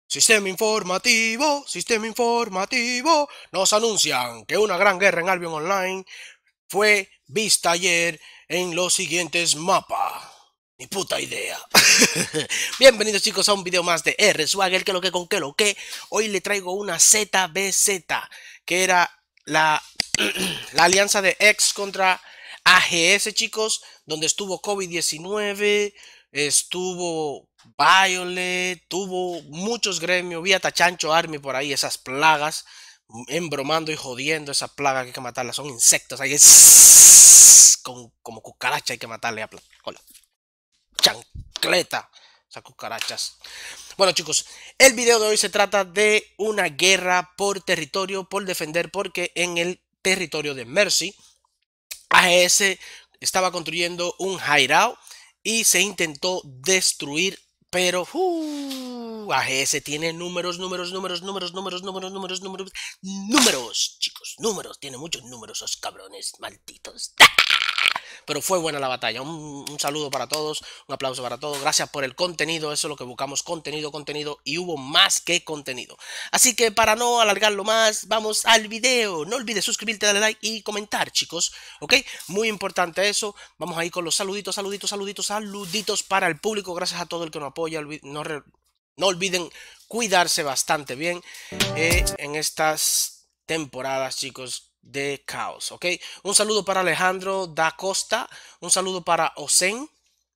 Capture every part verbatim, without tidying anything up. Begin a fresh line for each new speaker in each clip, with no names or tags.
Sistema informativo, sistema informativo. Nos anuncian que una gran guerra en Albion Online fue vista ayer en los siguientes mapas. Ni puta idea. Bienvenidos chicos a un video más de R-Swagger, que lo que con que lo que. Hoy le traigo una Z B Z, que era la, la alianza de X contra A G S, chicos, donde estuvo COVID diecinueve, estuvo Violet, tuvo muchos gremios, vi hasta Chancho Army por ahí, esas plagas, embromando y jodiendo esas plagas que hay que matarlas, son insectos, hay que con, como cucaracha hay que matarle a con la chancleta, esas cucarachas. Bueno chicos, el video de hoy se trata de una guerra por territorio, por defender, porque en el territorio de Mercy, A G S estaba construyendo un hideout y se intentó destruir, pero uh, A G S tiene números, números, números, números, números, números, números, números, números, chicos, números, tiene muchos números esos cabrones malditos. Pero fue buena la batalla. Un, un saludo para todos, un aplauso para todos. Gracias por el contenido, eso es lo que buscamos, contenido, contenido, y hubo más que contenido. Así que para no alargarlo más, vamos al video. No olvides suscribirte, darle like y comentar, chicos, ¿ok? Muy importante eso. Vamos a ir con los saluditos, saluditos, saluditos, saluditos para el público. Gracias a todo el que nos apoya. No, re, no olviden cuidarse bastante bien eh, en estas temporadas, chicos, de caos, ¿ok? Un saludo para Alejandro da Costa, un saludo para Osen,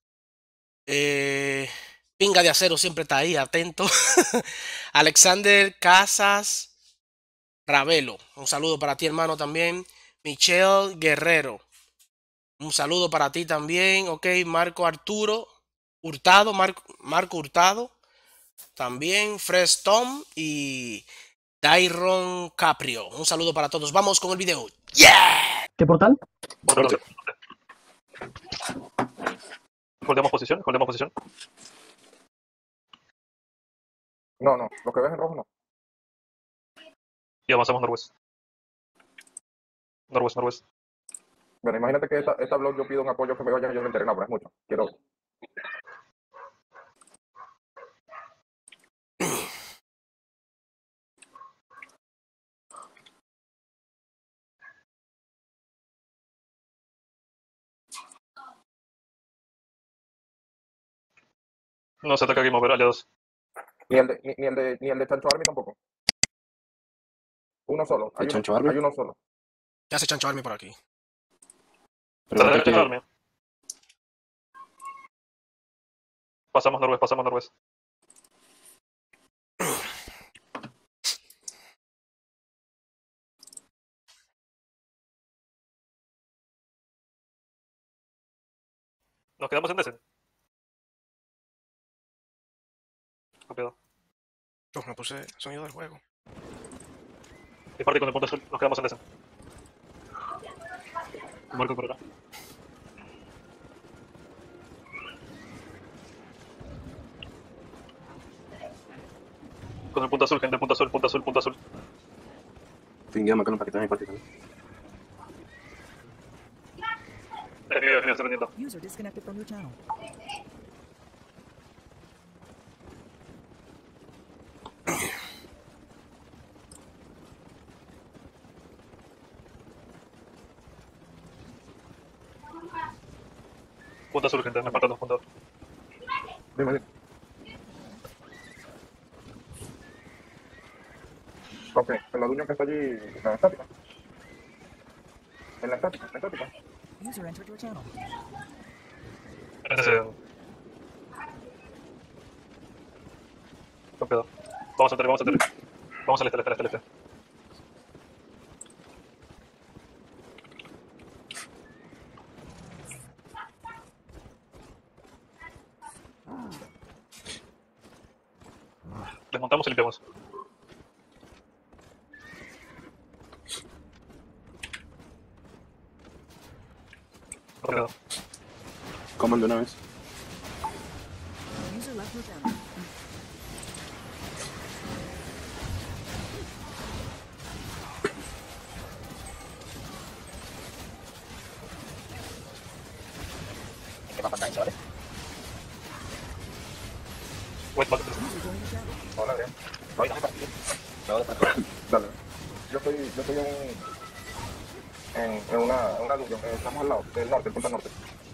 eh, Pinga de Acero siempre está ahí, atento. Alexander Casas Ravelo, un saludo para ti, hermano, también. Michelle Guerrero, un saludo para ti también, ok. Marco Arturo Hurtado, Marco, Marco Hurtado, también Fresh Tom y Dairon Caprio. Un saludo para todos. Vamos con el video. ¡Yeah!
¿Qué portal?
Portal. Holdemos posición, holdemos posición.
No, no, lo que ves en rojo no.
Y avanzamos norwest. Norwest, norwest.
Bueno, imagínate que esta, esta blog yo pido un apoyo que me vayan yo en el terreno, pero es mucho. Quiero.
No se ataca Game Over, aliados.
Ni el de, ni, ni el de, ni el de Chancho Army tampoco. Uno solo. Hay, uno,
Chancho Army?
hay uno solo.
Ya se Chancho Army por aquí.
Se ataca Chancho Army. Pasamos norwest, pasamos norwest. Nos quedamos en Desen. Copiado.
Oh, me puse sonido del juego.
Y parte con el punto azul, nos quedamos en Desen. Marco por acá. Con el punto azul, gente, punto azul, punto azul, punto azul.
Fingiamo acá un paquete de partita.
Genial, genial, estoy vendiendo.
User disconnected from your channel.
Punto azul, gente, me faltan dos puntos.
Dime, dime. Ok, el laduño que está allí en la estática. En la estática, en la estática.
User entered your channel.
Ese. Copiado. Vamos a entrar, vamos a entrar. Vamos al este, al este, al este, al este. Desmontamos y limpiamos. Copiado.
Comando una vez.
User left your channel.
¿Qué va a pasar, chavales?
West back.
User joined your channel.
Hola, Adrián.
Voy, dame para aquí. Me voy de frente.
Dale. Yo estoy, yo estoy en, en, en una, en una dungeon. Eh, estamos al lado, del norte, el punto norte.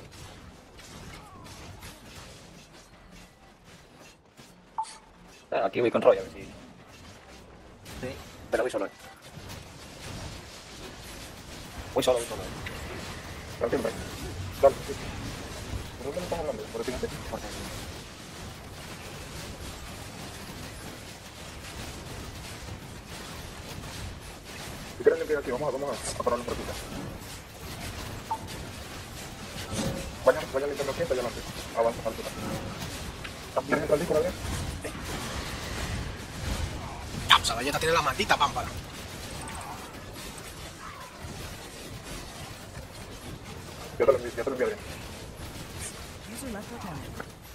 Ah, aquí voy con Roy, a ver si... Sí, pero voy solo. eh. Voy solo, voy solo. eh.
Pero siempre. Dale, sí. ¿Por dónde me estás hablando? Por el siguiente.
Porque...
Si quieren limpiar aquí, vamos a, vamos a, a pararnos por aquí. Vayan, vayan limpiando aquí, vayan aquí. Avanza al total. ¿Quieres entrar por Adrián?
Ya, pues la galleta tiene la maldita pámpara.
Yo te lo envío, yo te lo envío, Adrián.
User left your channel.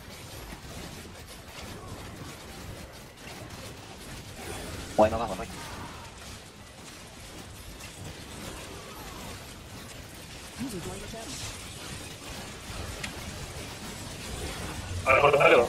Bueno, vamos, Roy.
User joined your channel.
A ver, Jorge, ¿me ha quedado?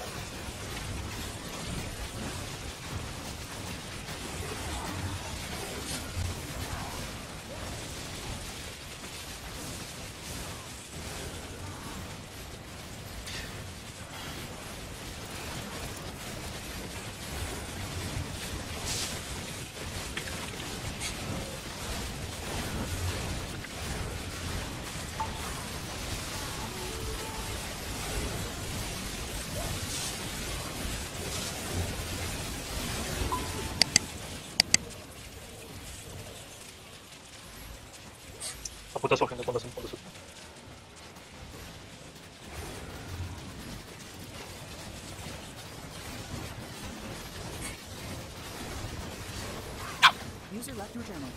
Apunta su gente, apunta su, apunta su.
User left your channel.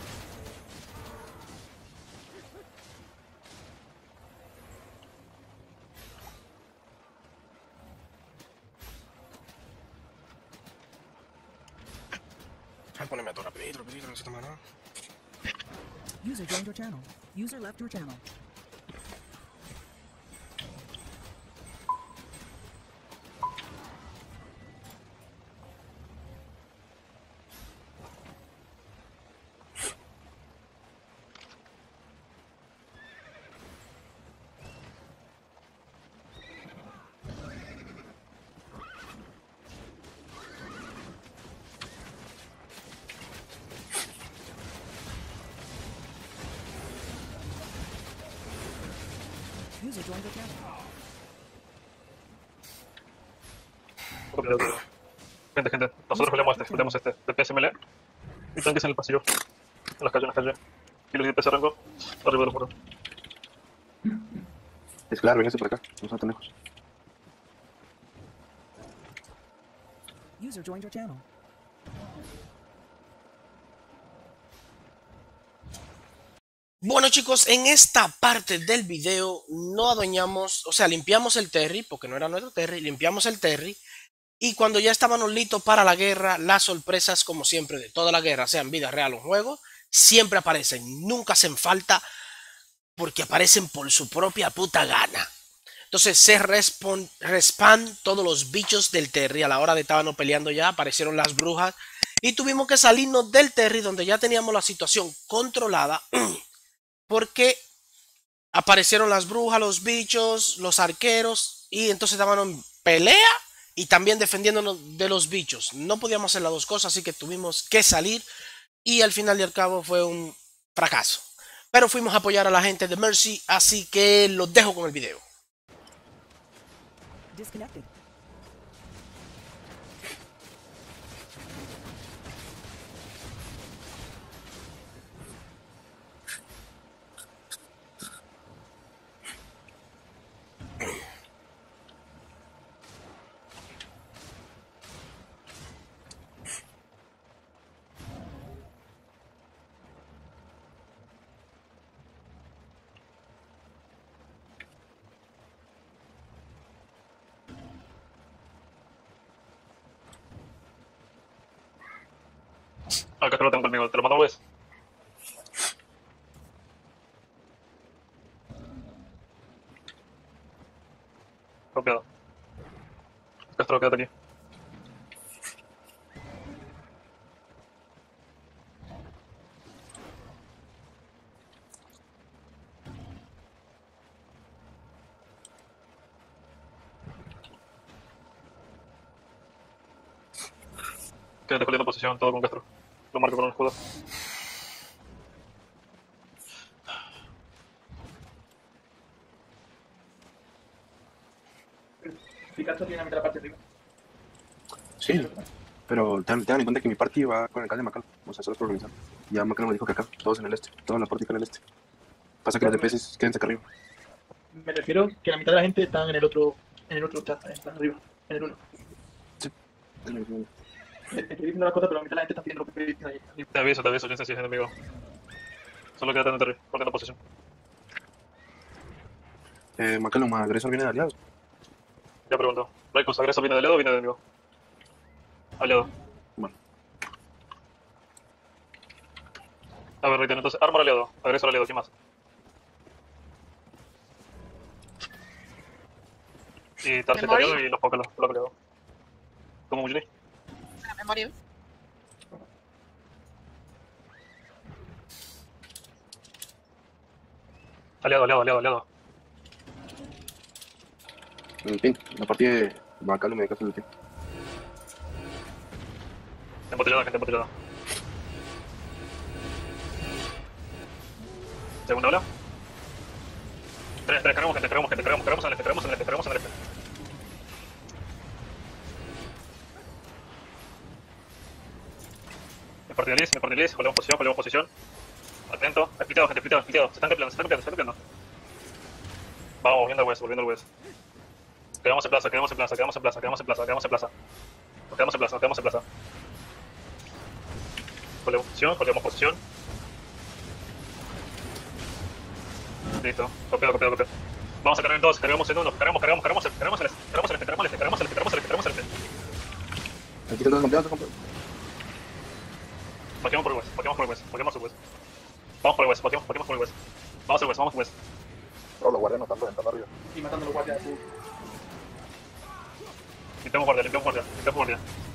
Voy a ponerme a todo rapidito, rapidito, no se toma nada.
User joined your channel. User left your channel. User joined your channel.
Copia de otro. Gente, gente, nosotros peleamos este, peleamos este, de P S M L. Y tanques en el pasillo. En las calles, en las calles. Y los de P S rango, arriba de los muros.
Es claro, véngase por acá. No son tan lejos.
User joined your channel.
Bueno chicos, en esta parte del video no adueñamos, o sea, limpiamos el Terry, porque no era nuestro Terry, limpiamos el Terry. Y cuando ya estábamos listos para la guerra, las sorpresas, como siempre, de toda la guerra, sean vida real o juego, siempre aparecen, nunca hacen falta, porque aparecen por su propia puta gana. Entonces se respawn, respawn todos los bichos del Terry. A la hora de estábamos peleando ya, aparecieron las brujas. Y tuvimos que salirnos del Terry, donde ya teníamos la situación controlada, porque aparecieron las brujas, los bichos, los arqueros, y entonces estábamos en pelea y también defendiéndonos de los bichos. No podíamos hacer las dos cosas, así que tuvimos que salir y al final y al cabo fue un fracaso. Pero fuimos a apoyar a la gente de Mercy, así que los dejo con el video.
Disconnected.
Acá te lo tengo conmigo, te lo mando al vez. Copiado. Castro, quédate aquí. Quédate cogiendo posición, todo con Castro. Lo marco con un escudo.
Picasso tiene la mitad de la parte de arriba.
Sí, pero ten- tengan en cuenta que mi party va con el alcalde de Macal. O sea, solo es por organizar. Ya Macal me dijo que acá, todos en el este. Toda la party está en el este. Pasa que los D P S quédense acá arriba.
Me refiero que la mitad de la gente está en el otro, en el otro chat, está arriba, en el uno. Estoy diciendo las cosas, pero la mitad de la gente está pidiendo lo que estoy diciendo ahí. arriba.
Te aviso, te aviso, Jensen, si es enemigo. Solo quédate en el territorio, cogiendo posición.
Eh, Macal, ¿no agresor viene de aliados?
Ya pregunto. Raikos, ¿agresor viene de aliado o viene de enemigo? Aliado.
Bueno,
A ver, Raiden, entonces, armor aliado. Agresor aliado, ¿quién más? Y tarjeta
Memory.
aliado y los Pócalos, bloque aliado. ¿Cómo Mujini?
La memoria.
Aliado, aliado, aliado, aliado.
en el pin. La partida de Macal me dejaste el pin.
Embotellada, gente embotellada. Segunda ola. Tres, tres, cargamos gente, cargamos gente, cargamos, cargamos en el este, cargamos en el este, cargamos en el este. Me partí de Liz, me partí de Liz, volvemos posición, volvemos posición. Atento, espiteado, gente, espiteado, espiteado. Se están campeando, se están campeando, se están campeando. Vamos, volviendo al West, volviendo al West. Quedamos en plaza, quedamos en plaza, quedamos en plaza, quedamos en plaza, quedamos en plaza. Nos quedamos en plaza, nos quedamos en plaza. Volvemos posición, volvemos posición. Listo, copiado, copiado, copiado. Vamos a cargar en dos, cargamos en uno, cargamos, cargamos, cargamos, cargamos el este, cargamos el este, cargamos el este, cargamos el este, cargamos el este, cargamos el este.
Aquí están campeones, campeones.
Vaqueamos por el West, vaqueamos por el West, vaqueamos por el West. Vamos por el West, vaqueamos, vaqueamos por el West. Vamos al West, vamos al West.
Bro, los guardias no están entrando arriba.
Y matando a los guardias azul.
Limpiamos guardia, limpiamos guardia, limpiamos guardia.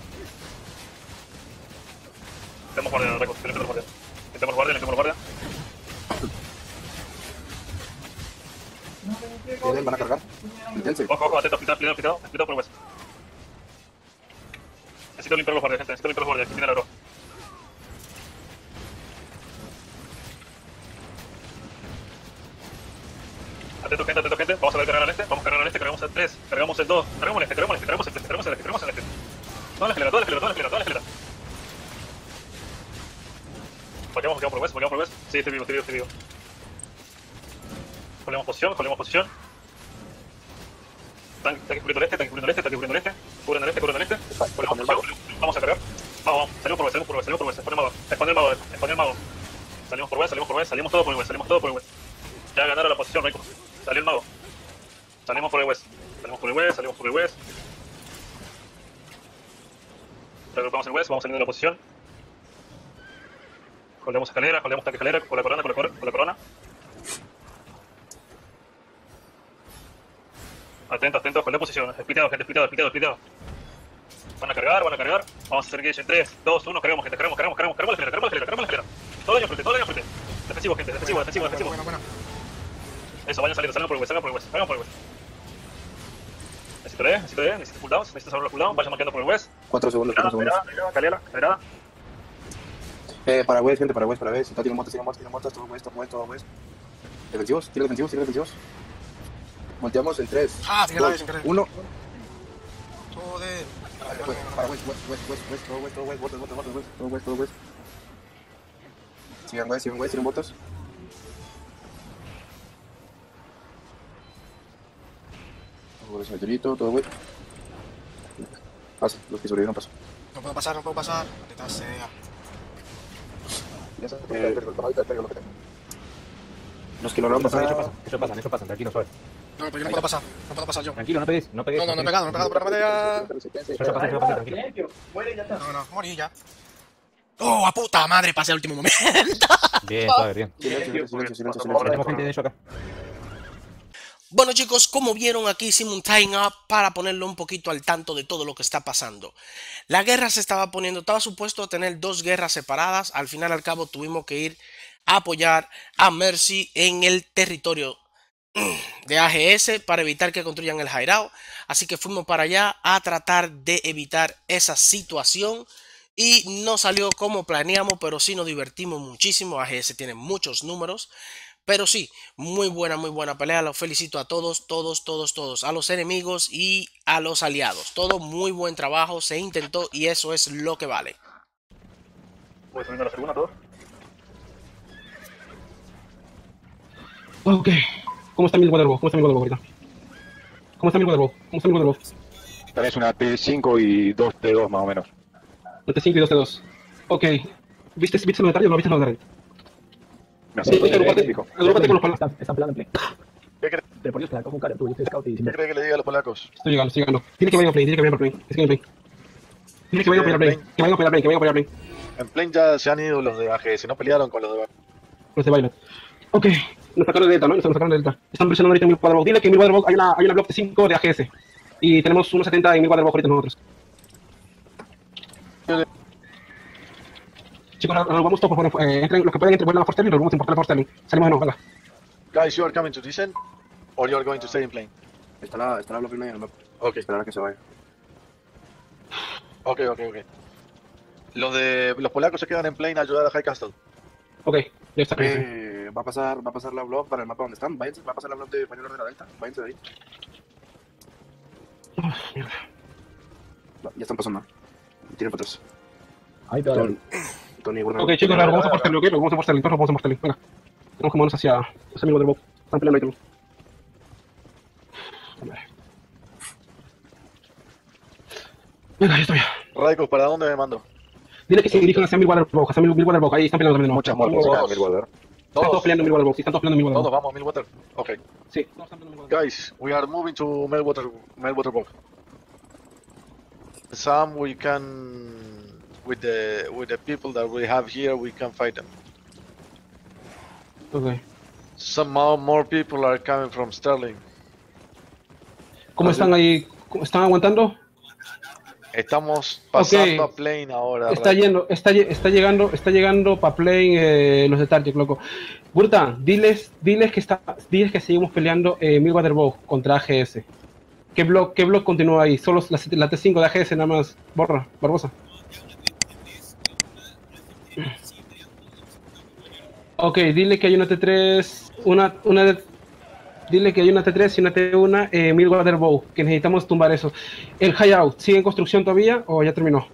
Limpiamos guardia, Reco, limpiamos guardia. Limpiamos guardia, limpiamos guardia.
Vienen, van a cargar. Intense.
Ojo, ojo, atento, pitado, pitado, pitado, pitado por el West. Necesito limpiar los guardias, gente, necesito limpiar los guardias, aquí tiene el aro. Atento, gente, atento, gente. Vamos a ver cargar al este. Vamos a cargar al este. Cargamos el tres. Cargamos el dos. Cargamos el este. Cargamos el este. Cargamos el este. Cargamos el este. Cargamos el este. Toda la escalera, toda la escalera, toda la escalera, toda la escalera. Volvemos, volvemos por el West. Volvemos por el West. Sí, estoy vivo, estoy vivo, estoy vivo. Volvemos posición, volvemos posición. Tanque cubriendo el este, tanque cubriendo el este, tanque cubriendo el este. Cubren el este, cubren el este. Volvemos posición. Vamos a cargar. Vamos, vamos. Salimos por el West, salimos por el West, salimos por el West. Expone el mago. Expone el mago, expone el mago. Salimos por el West, salimos por el West. Salimos todo por el West, salimos todo por el West. Ya ganaron la posición, Reiko. Salió el mago. Salimos por el West. Salimos por el West, salimos por el West. Regrupamos el West, vamos saliendo de la posición. Colgamos escalera, colgamos tanque escalera, con la corona, con la, cor con la corona. Atento, atento, con la posición. Spliteado, gente, spliteado, spliteado, spliteado. Van a cargar, van a cargar. Vamos a hacer engage en tres, dos, uno. Cargamos, gente, cargamos, cargamos, cargamos, cargamos la escalera, cargamos la escalera, cargamos la escalera. Todo el año frente, todo el año frente. Defensivo, gente, defensivo, defensivo, defensivo.
Buena, buena.
Eso, vayan saliendo, salgan por el West, salgan por el West, salgan por el West. Necesito E, necesito E, necesito cooldowns, necesito saber los cooldowns, vayan marcando por el West.
cuatro segundos, cuatro segundos.
Calera, calera.
Eh, para West, gente, para West, para West. Si no tienen motos, tienen motos, tienen motos, todo West, todo West, todo West. Defensivos, tira defensivos, tira defensivos. Volteamos en tres,
Ah, tiré la vez
dos,
sin querer.
uno.
Joder.
West, para West, West, West, West, West, todo West, todo West, botas, botas, botas, West, todo West, todo West. Sigan West, sigan West, tienen botas. Todo West, meteorito, todo West. Pasa, los que sobrevivieron pasan.
No puedo pasar, no puedo pasar. Maldita sea.
Ya sabes, el ahorita el lo que tengo.
Los que lograron pasar.
Eso pasa, eso pasa, eso pasa, tranquilo, suave.
No, pero yo no puedo pasar. No puedo pasar yo.
Tranquilo, no pegues, no pegues.
No, no, no he pegado, no he pegado por la madera.
Eso pasa, eso pasa, tranquilo.
Silencio, muere y ya está.
No, no, morí ya. ¡Oh, a puta madre! Pasé al último momento.
Bien, suave, bien.
Silencio, silencio, silencio, silencio,
Tenemos
silencio.
gente de eso acá.
Bueno chicos, como vieron aquí hicimos un time up para ponerlo un poquito al tanto de todo lo que está pasando. La guerra se estaba poniendo, estaba supuesto a tener dos guerras separadas, al final al cabo tuvimos que ir a apoyar a Mercy en el territorio de A G S para evitar que construyan el Jairao, así que fuimos para allá a tratar de evitar esa situación Y no salió como planeamos, pero sí nos divertimos muchísimo. A G S tiene muchos números. Pero sí, muy buena, muy buena pelea. Los felicito a todos, todos, todos, todos. A los enemigos y a los aliados. Todo muy buen trabajo. Se intentó y eso es lo que vale.
Voy subiendo a la segunda todos.
Ok. ¿Cómo está mi Waterbow? ¿Cómo está mi Waterbow ahorita? ¿Cómo está mi Waterbow? ¿Cómo está mi Waterbow?
Tenés una T cinco y dos T dos más o menos.
Una T cinco y dos T dos. Ok. ¿Viste, ¿viste el notario o no viste el notario?
Me
Sí,
acerco,
agrúpate,
típico.
agrúpate con los palacos.
Están, están peleando en play.
¿Qué crees
Te pones placa con cara, tú, yo soy scout y
¿Qué cree que le diga a los polacos?
Estoy llegando, estoy llegando. Dile que vayan a play, dile que vayan a play. Dile que vayan a play. Dile que vayan a pelear play. Que vayan a pelear play, que vayan a pelear play.
En plane ya se han ido los de A G S, no pelearon con los de...
Los de Violet. Ok. Nos sacaron de Delta, ¿no? Nos sacaron de Delta. Están presionando ahorita en mil Waterbow. Dile que en mil Waterbow hay una, hay una block de cinco de A G S. Y tenemos unos setenta en mil Waterbow ahorita nosotros. Chicos, nos vamos todos por favor. Eh, entren, los que pueden entrar, vuelvan a Forstelling, nos vamos a importar a Forstelling. Salimos de nuevo, venga.
Guys, you are coming to descend or you are going to stay in plane?
Está la, está la bloque en el mapa.
Ok,
Esperar a que se vaya.
ok, ok, ok. Los de los polacos se quedan en plane a ayudar a High Castle.
Ok, ya está.
Eh, va a pasar, va a pasar la block para el mapa donde están. Váyanse, va a pasar la block de Español de la Delta. Váyanse de ahí.
Oh, mierda.
Va, ya están pasando. Tienen para atrás.
Ahí te va.
Tony, Tony, guarda.
Ok, chicos, claro, vamos a Forstelling, ok, vamos a Forstelling, todos vamos a Forstelling, venga. Tenemos que movernos hacia, hacia mil Waterbow. Están peleando ahí todos. Venga, ya estoy.
Raikos, ¿para dónde me mando?
Dile que se dirijan hacia mil Waterbow, hacia mil Waterbow, ahí están peleando también.
Muchas
Están
muertes,
todos-
¿no? Milwater.
Están todos
Todos,
peleando en mil Waterbow, sí, están todos peleando en mil
todos
Waterbow.
vamos a Milwater. Ok.
Sí, todos están peleando en mil Waterbow.
Guys, we are moving to Melwater, Melwater Bow. Some we can, with the with the people that we have here, we can fight them.
Ok.
Some more, more people are coming from Sterling.
¿Cómo están ahí? ¿Cómo ¿Están aguantando?
Estamos pasando
Ok.
a plane ahora.
Está
Raikos.
yendo, está, lle- está llegando, está llegando para play eh, los de Target, loco. Burta, diles, diles que está, diles que seguimos peleando eh, mil Waterbow contra A G S. ¿Qué block, qué block continúa ahí? Solo la, la T cinco de A G S nada más. Borra, Barbosa. Ok, dile que hay una T tres, una, una de, dile que hay una T tres y una T uno, eh, mil Waterbow, que necesitamos tumbar eso. ¿El hideout sigue en construcción todavía o ya terminó?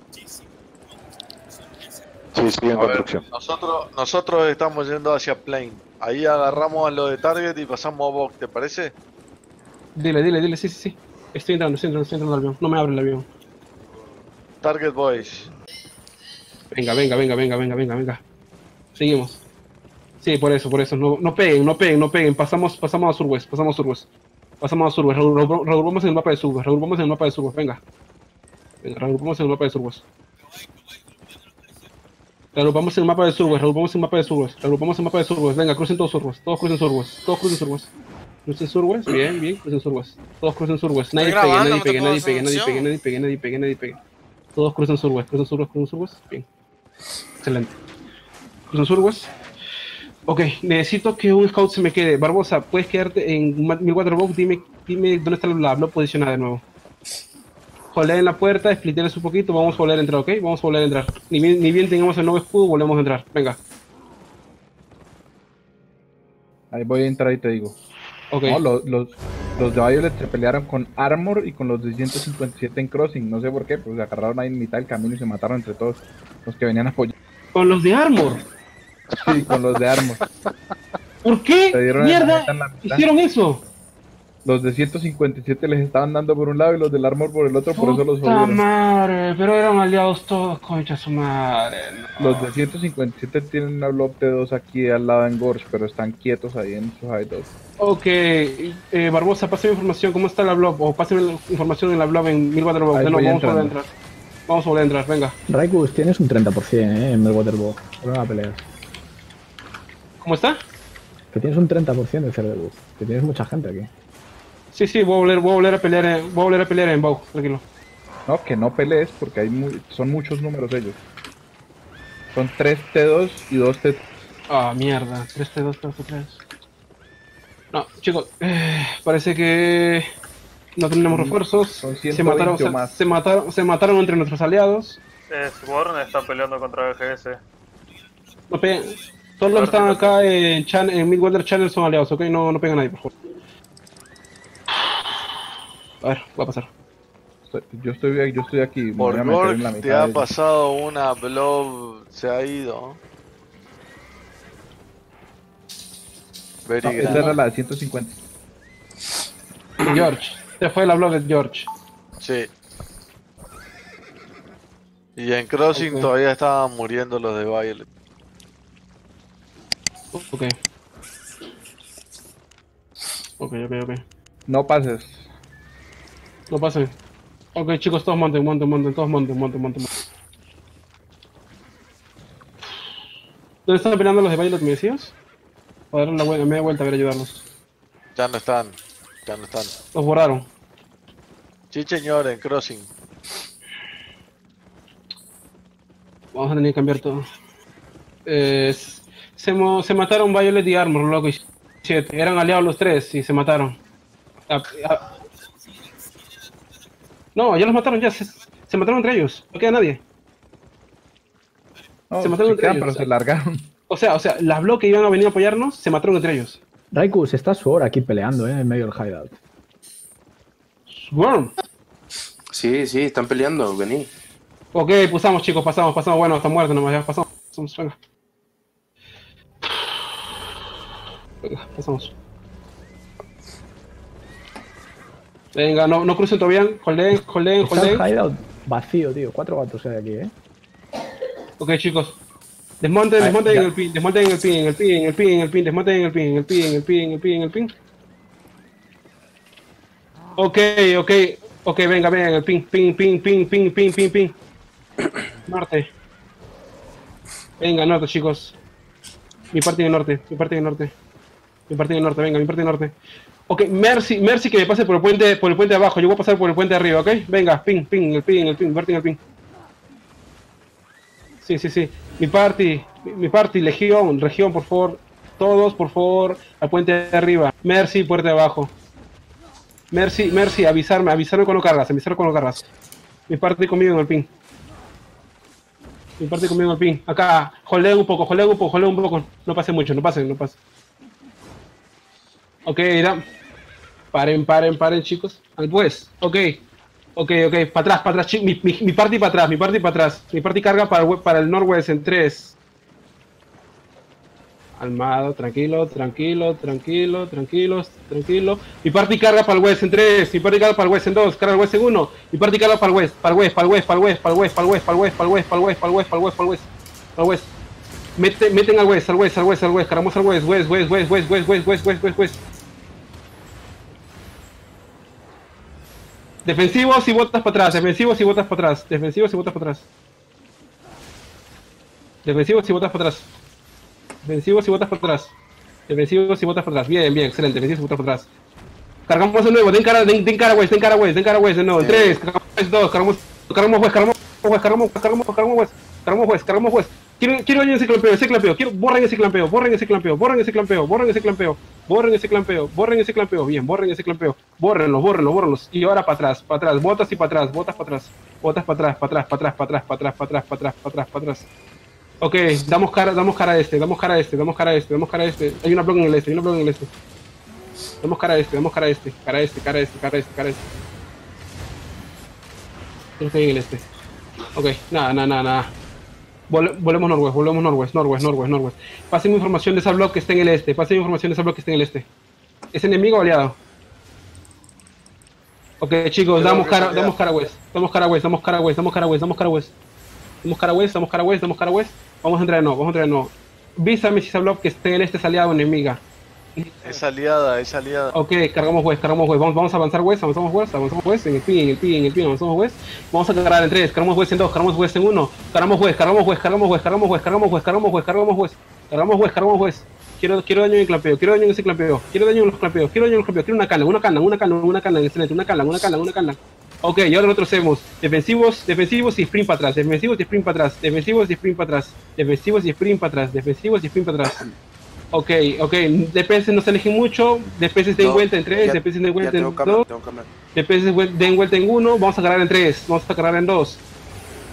Sí, sí, en
A ver.
construcción. Nosotros, nosotros estamos yendo hacia plane. Ahí agarramos a lo de target y pasamos a box, ¿te parece?
Dile, dile, dile, sí, sí, sí. Estoy entrando, estoy entrando, estoy entrando al avión. No me abre el avión.
Target boys.
Venga, venga, venga, venga, venga, venga, venga. Seguimos. Sí, por eso, por eso. No, no peguen, no peguen, no peguen. Pasamos, pasamos a Surwest, pasamos a Surwest. Pasamos a Surwest. Regrupamos en el mapa de Surwest, regrupamos en el mapa de Surwest, venga. Venga, regrupamos en el mapa de Surwest. Regrupamos en el mapa de Surwest, regrupamos en el mapa de Surwest, regrupamos en el mapa de Surwest. Venga, crucen todos Surwest, todos crucen Surwest, todos crucen Surwest. Crucen Surwest, bien, bien, crucen Surwest. Todos crucen Surwest. Nadie
Estoy
pegue,
grabando,
nadie
no te
pegue,
puedo
nadie
hacer
pegue, nadie
mención.
pegue, nadie pegue, nadie pegue, nadie pegue. Todos crucen Surwest, crucen Surwest, crucen Surwest, bien. Excelente. Crucen Surwest. Ok, necesito que un scout se me quede. Barbosa, puedes quedarte en ma- mi Waterbox. Dime, dime dónde está la block posicionada de nuevo. Joder en la puerta, spliteres un poquito. Vamos a volver a entrar, ok. Vamos a volver a entrar. Ni bien, ni bien tengamos el nuevo escudo, volvemos a entrar. Venga.
Ahí voy a entrar y te digo.
Ok.
No, los, los, los de Violet se pelearon con Armor y con los de ciento cincuenta y siete en Crossing. No sé por qué, pues se agarraron ahí en mitad del camino y se mataron entre todos los que venían a apoyar.
Con los de Armor.
Sí, con los de Armor.
¿Por qué?
Se dieron en la
¡Mierda!
neta en la mitad.
¿Hicieron eso?
Los de ciento cincuenta y siete les estaban dando por un lado y los del Armor por el otro, por eso los
Puta
jodieron.
madre, pero eran aliados todos, concha su madre. no.
Los de ciento cincuenta y siete tienen una blob T dos aquí al lado en Gorge, pero están quietos ahí en su hideout.
Ok, eh, Barbosa, pásame información, ¿cómo está la blob? O pásame la información en la blob en mil Waterbox.
Ahí
No,
voy
vamos a volver a
entrando.
entrar. Vamos a volver a entrar, venga.
Raikus, tienes un treinta por ciento eh, en el Waterbow. No la peleas.
¿Cómo está?
Que tienes un treinta por ciento de C R D. Que tienes mucha gente aquí.
Sí, sí, voy a volver, voy a volver a pelear en, voy a volver a pelear en Bow, tranquilo.
No, que no pelees porque hay mu- son muchos números ellos. Son tres T dos y dos T tres.
Ah, mierda, tres T dos, tres T tres. No, chicos, eh, parece que no tenemos refuerzos.
Son
Se
ciento veinte
mataron,
o
se,
más.
se mataron, se mataron entre nuestros aliados.
Es Warren está peleando contra el G S.
No peguen. Todos los que están acá en, Chan en Midwonder Channel son aliados, ¿ok? No, no pegan a nadie, por favor. A ver, va a pasar.
Estoy- Yo estoy, yo estoy aquí. Me voy
Por
a meter en la
Gork te
mitad
ha
de-
pasado una blob, se ha ido. Very
No, esa
grande.
era la de ciento cincuenta.
George. Se fue la blog de George.
Sí. Y en Crossing
Ok.
todavía estaban muriendo los de Violet.
Ok. Ok, ok, ok.
No pases.
No pasen. Ok, chicos, todos monten, monten, monten, todos monten, monten, monten. monten. ¿Dónde están peleando los de Violet, me decías? A dar la vuelta, media vuelta a ver ayudarlos.
Ya no están, ya no están.
Los borraron.
Sí, señor, en Crossing.
Vamos a tener que cambiar todo. Eh, se, mo- se mataron Violet y Armor, loco, y siete. Eran aliados los tres y se mataron. Ah, ah. No, ya los mataron, ya. Se, se mataron entre ellos. No queda nadie.
No,
Se mataron
sí
entre
quedan,
ellos.
pero se largaron.
O sea, o sea, las bloques que iban a venir a apoyarnos se mataron entre ellos.
Raikus, está Sword aquí peleando, eh, en medio del hideout.
Worm.
Sí, sí, están peleando, vení.
Ok, pasamos, chicos, pasamos, pasamos. Bueno, está muerto nomás, ya pasamos. Pasamos, venga. Venga, pasamos. Venga, no, no crucen todavía. Holden, holden,
Está el
holden.
hideout vacío, tío. Cuatro gatos hay aquí, eh.
Ok, chicos. Desmonten,
Ah,
desmonten
ya.
en el pin, desmonten en el pin, en el pin, en el pin, en el pin, desmonten en el pin, en el pin, en el pin, en el pin, en el pin. Ok, ok, ok, venga, venga, en el pin, pin, pin, pin, pin, pin, pin, pin. Norte. Venga, norte, chicos. Mi parte en el norte, mi parte en el norte. Mi parte en el norte, venga, mi parte en el norte. Ok, Mercy, Mercy que me pase por el puente, por el puente de abajo, yo voy a pasar por el puente de arriba, ¿ok? Venga, pin, pin, en el pin, en el pin, mi parte en el pin. Sí, sí, sí. Mi party, mi, mi party, legión, región, por favor. Todos, por favor, al puente de arriba. Mercy, puerta de abajo. Mercy, Mercy, avisarme, avisarme cuando cargas, avisarme cuando cargas. Mi party conmigo en el pin. Mi party conmigo en el pin. Acá, holdea un poco, holdea un poco, holdea un poco. No pase mucho, no pasen, no pasen. Ok, da. Paren, paren, paren, chicos. Al pues, ok. Ok, ok, para atrás, para atrás, chi- mi, mi, mi party para atrás, mi party para atrás. Mi party carga para el, we- para el northwest en tres. Almado, tranquilo, tranquilo, tranquilo, tranquilos, tranquilo. Mi party carga para el west en tres, mi party carga para el west en dos, carga el west en uno. Mi party carga para el west, para el west, para el west, para el west, para el west, para el west, para el west, para el west, para el west, para el west, para el west, para el west, para el west. Mete, meten al west, al west, al west, al west, cargamos al west, west, west, west, west, west, west, west, west, west, west. Defensivos y botas para atrás, defensivos y botas para atrás, defensivos y botas para atrás. Defensivos y botas para atrás. Defensivos y botas para atrás. Defensivos y botas para atrás. Bien, bien, excelente. Defensivos y botas para atrás. Cargamos de nuevo, den cara, den, den cara west, den cara west, den cara west de nuevo. En tres, cargamos west, dos, cargamos, cargamos west, cargamos west, cargamos west, cargamos west, cargamos west, cargamos west, cargamos west. Quiero, quiero ese clampeo, ese clampeo, quiero, borren ese clampeo, borren ese clampeo, borren ese clampeo, borren ese clampeo, borren ese clampeo, borren ese clampeo, bien, borren ese clampeo, bórrenlos, bórrenlos, bórrenlos. Y ahora para atrás, para atrás, botas y para atrás, botas para atrás, botas para atrás, para atrás, para atrás, para atrás, para atrás, para atrás, para atrás, para atrás, para atrás. Ok, damos cara, damos cara a este, damos cara a este, damos cara a este, damos cara a este. Hay una block en el este, hay una block en el este. Damos cara a este, damos cara a este, cara a este, cara a este, cara a este, cara a este. Creo que hay en el este. Ok, nada, nada, nada, nada. Vol- volvemos norwest, volvemos norwest, norwest, norwest, norwest. Pasen información de esa block que está en el este, pasen información de esa block que está en el este. ¿Es enemigo o aliado? Ok, chicos, damos cara, damos cara a west, damos cara a west, damos cara a west, damos cara a west, damos cara a west. Damos cara a west, damos cara a west, damos cara a west. Vamos a entrar de nuevo, vamos a entrar de nuevo. Vísame si esa block que está en el este es aliado o enemiga.
Es aliada, es aliada.
Ok, cargamos west, cargamos west. Vamos, vamos a avanzar west, avanzamos west, avanzamos west. En el pin, en el pin, en el pin, avanzamos west. Vamos a cargar en tres, cargamos west en dos, cargamos west en uno. Cargamos west, cargamos west, cargamos west, cargamos west, cargamos west, cargamos west, cargamos west. Cargamos west, cargamos west. Quiero, quiero daño en el clampeo, quiero daño en ese clampeo. Quiero daño en los clampeos, quiero daño en los clampeos. Quiero una cana, una cana, una cana, una cana, excelente, una cana, una cana, una cana. Ok, y ahora nosotros hacemos defensivos, defensivos y sprint para atrás, defensivos y sprint para atrás, defensivos y sprint para atrás, defensivos y sprint para atrás, defensivos y sprint para atrás. Ok, ok, D P S no se alejen mucho, D P S den
No,
vuelta en tres,
ya-
D P S den
Ya
vuelta
tengo
en
cámara,
dos,
tengo cámara.
D P S den vuelta en uno, vamos a cargar en tres, vamos a cargar en dos.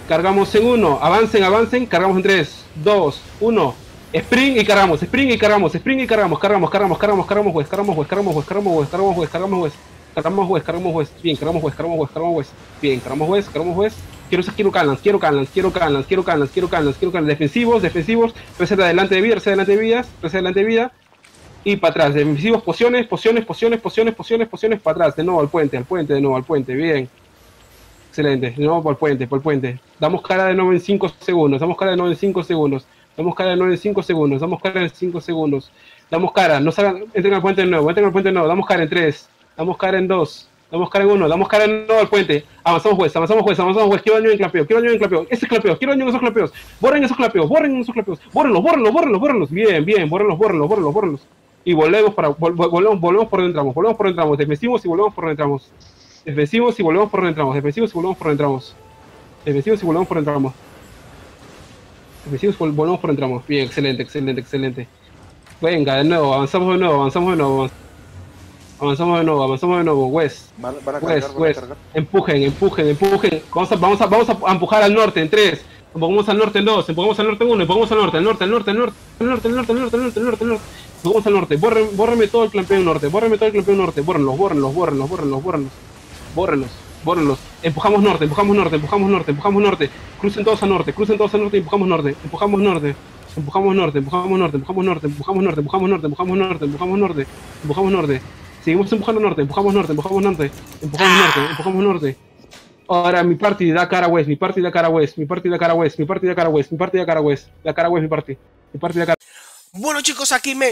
Cargamos en uno. Avancen, avancen. Cargamos en tres, dos, uno. Sprint y cargamos, sprint y cargamos, sprint y cargamos, cargamos, cargamos, cargamos, cargamos, West, cargamos, West, cargamos, West, cargamos, West, cargamos, West, cargamos, West, cargamos, West, cargamos, West, bien, cargamos, West, cargamos, West, cargamos, West, bien, cargamos, West, cargamos, West. Quiero, quiero Canlans, quiero Canlans, quiero Canlans, quiero Canlans, quiero Canlans, quiero Canlans, defensivos, defensivos, receta adelante de vida, receta adelante de vida, receta adelante de vida, y para atrás, defensivos, pociones, pociones, pociones, pociones, pociones, pociones, para atrás, de nuevo al puente, al puente, de nuevo al puente, bien. Excelente, de nuevo por el puente, por el puente. Damos cara de nuevo en cinco segundos, damos cara de nuevo en cinco segundos. Damos cara de nuevo en cinco segundos, damos cara en cinco segundos. Damos cara, no salgan, entren al puente de nuevo, entren al puente de nuevo, damos cara en tres, damos cara en dos, damos cara en uno, damos cara en nuevo al puente. Avanzamos juez, avanzamos juez, avanzamos juez, quiero daño en clapeo, quiero daño en clapeo, ese clapeo, quiero daño en esos clapeos, borren esos clapeos, borren esos clapeos, bórrenlos, bórrenlos, bórrenlos, bórrenlos, bien, bien, bórrenlos, bórrenlos, bórrenlos, bórrenlos. Y volvemos para, vol, volvemos, volvemos por donde entramos, volvemos por donde entramos, defensivos y volvemos por donde entramos. Defensivos y volvemos por donde entramos, defensivos y volvemos por donde entramos. Defensivos y volvemos por donde entramos. Defensivos y volvemos por donde entramos. Bien, excelente, excelente, excelente. Venga, de nuevo, avanzamos de nuevo, avanzamos de nuevo. Avanzamos de nuevo, avanzamos de nuevo. West,
Van, van a
West,
cargar, van a
West.
cargar.
Empujen, empujen, empujen. Vamos a, vamos a, vamos a empujar al norte en tres. Empujamos al norte en dos, empujamos al norte en uno, empujamos al norte, al norte, al norte, al norte, al norte, al norte, al norte, al norte, al norte, al norte. Empujamos al norte, borren, bórrenme todo el campeón norte, bórrenme todo el campeón norte, bórrenlos, bórrenlos, bórrenlos, bórrenlos, bórrenlos, bórrenlos, bórrenlos. Empujamos norte, empujamos norte, empujamos norte, empujamos norte. Crucen todos al norte, crucen todos al norte y empujamos norte, empujamos norte. Empujamos norte, empujamos norte, empujamos norte, empujamos norte, empujamos norte, empujamos norte, empujamos norte, empujamos norte. Seguimos empujando norte, empujamos norte, empujamos norte, empujamos norte, empujamos norte. Ahora mi party da cara west, mi party da cara west, mi party da cara west, mi party da cara west, mi party da cara west, da cara west mi party, mi party da cara.
Bueno chicos, aquí me...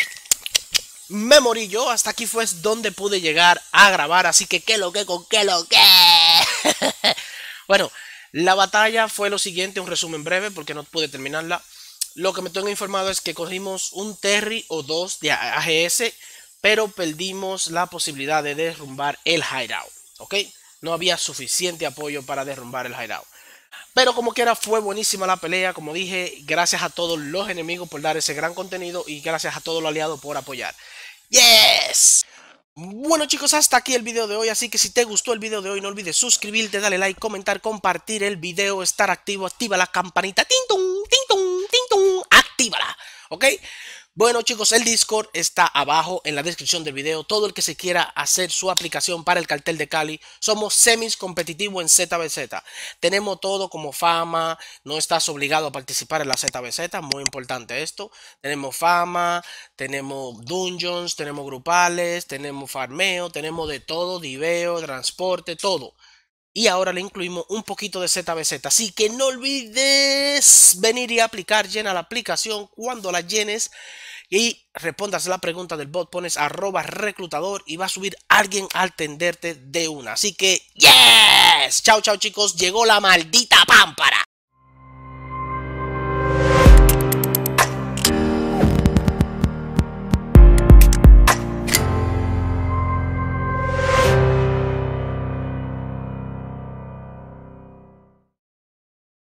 Me morí yo, hasta aquí fue donde pude llegar a grabar, así que qué lo que con qué lo que. Bueno, la batalla fue lo siguiente, un resumen breve porque no pude terminarla. Lo que me tengo informado es que cogimos un Terry o dos de A G S, pero perdimos la posibilidad de derrumbar el hideout, ¿ok? No había suficiente apoyo para derrumbar el hideout. Pero como quiera fue buenísima la pelea, como dije, gracias a todos los enemigos por dar ese gran contenido y gracias a todos los aliados por apoyar. ¡Yes! Bueno chicos, hasta aquí el video de hoy, así que si te gustó el video de hoy no olvides suscribirte, darle like, comentar, compartir el video, estar activo, activa la campanita, ting tung, ting tung, ting tung, actívala, ¿ok? Bueno chicos, el Discord está abajo en la descripción del video. Todo el que se quiera hacer su aplicación para el cartel de Cali. Somos semis competitivos en Z B Z. Tenemos todo como fama. No estás obligado a participar en la Z B Z. Muy importante esto. Tenemos fama, tenemos dungeons, tenemos grupales, tenemos farmeo, tenemos de todo, diveo, transporte, todo. Y ahora le incluimos un poquito de Z B Z. Así que no olvides venir y aplicar. Llena la aplicación. Cuando la llenes y respondas la pregunta del bot, pones arroba reclutador y va a subir alguien a atenderte de una. Así que, yes. Chao, chao chicos. Llegó la maldita pámpara.